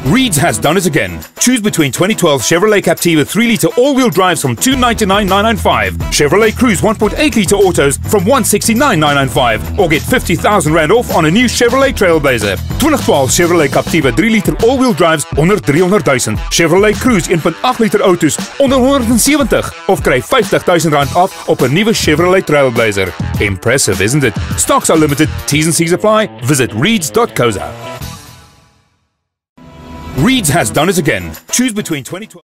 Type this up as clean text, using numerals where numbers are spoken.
Reed's has done it again. Choose between 2012 Chevrolet Captiva 3-litre all-wheel drives from $299,995, Chevrolet Cruze 1.8-litre autos from $169,995, or get 50,000 Rand off on a new Chevrolet Trailblazer. 2012 Chevrolet Captiva 3-litre all-wheel drives onder 300,000, Chevrolet Cruze 1.8-litre auto's onder 170, of kry 50,000 Rand af op 'n nuwe Chevrolet Trailblazer. Impressive, isn't it? Stocks are limited, T's and C's apply. Visit reeds.co.za. Reed's has done it again. Choose between 2012